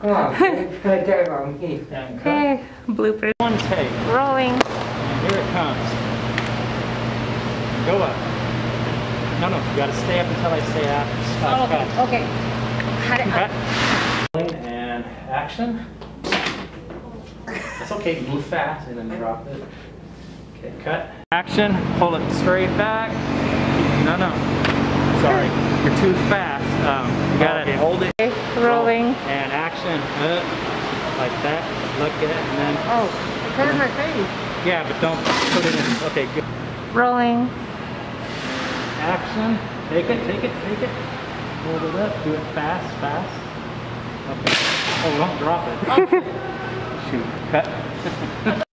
เคยเจอของพี่ And cut. Okay, bloopers. One take. Rolling. And here it comes. Go up. No, no, you gotta stay up until I say stop. Cut. Okay. Cut it. Cut. And action. It's okay, move fast and then drop it. Okay, cut. Action, pull it straight back. No, no. Sorry, you're too fast. You gotta hold it. Rolling. And action. Like that. Look at it and then. Oh, it hurt my face. Yeah, but don't put it in. Okay, good. Rolling. Action. Take it, take it, take it. Hold it up. Do it fast, fast. Okay. Oh, don't drop it. Shoot. Cut.